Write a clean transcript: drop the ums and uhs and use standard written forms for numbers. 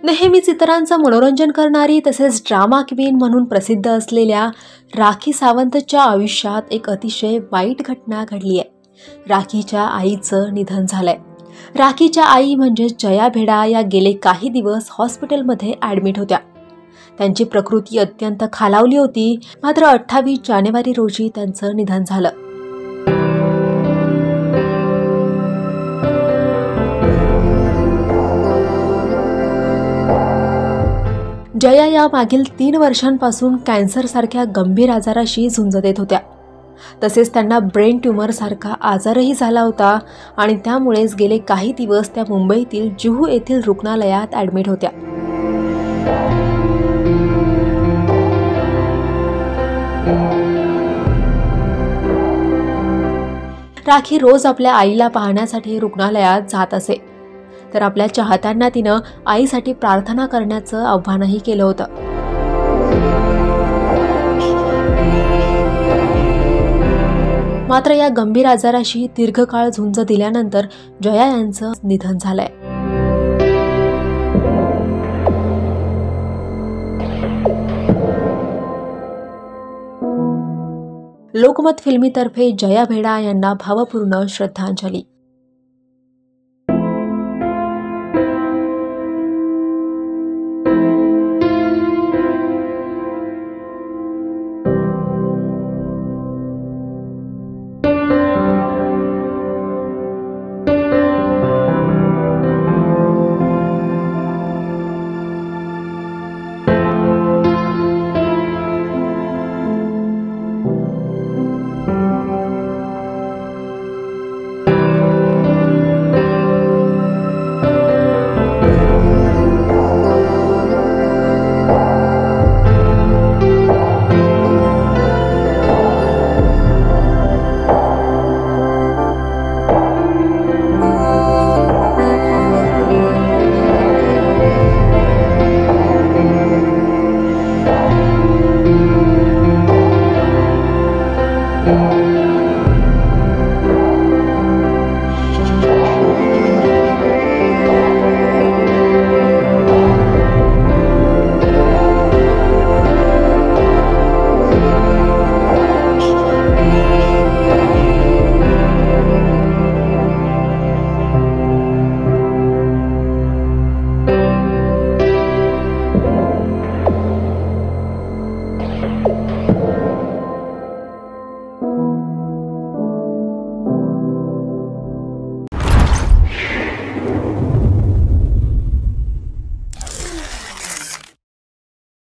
नेहमीच इतरांचं मनोरंजन करणारी तसेच ड्रामा क्वीन म्हणून प्रसिद्ध असलेल्या राखी सावंतच्या आयुष्यात एक अतिशय वाईट घटना घडली आहे. राखीच्या आईचं निधन झालंय. राखीच्या आई म्हणजे जया भेडा या गेले काही दिवस हॉस्पिटलमध्ये ॲडमिट होत्या. त्यांची प्रकृती अत्यंत खालावली होती. मात्र 28 जानेवारी रोजी त्यांचं निधन झालं. जया या मागील 3 वर्षांपासून कॅन्सरसारख्या गंभीर आजाराशी झुंज देत होत्या. तसेच त्यांना ब्रेन ट्यूमरसारखा आजारही झाला होता आणि त्यामुळेच गेले काही दिवस त्या मुंबईतील जुहू येथील रुग्णालयात ॲडमिट होत्या. राखी रोज आपल्या आईला पाहण्यासाठी रुग्णालयात जात असे. तर आपल्या चाहत्यांना तिनं आईसाठी प्रार्थना करण्याचं आव्हानही केलं होतं. मात्र या गंभीर आजाराशी दीर्घकाळ झुंज दिल्यानंतर जया यांचं निधन झालंय. लोकमत फिल्मीतर्फे जया भेडा यांना भावपूर्ण श्रद्धांजली.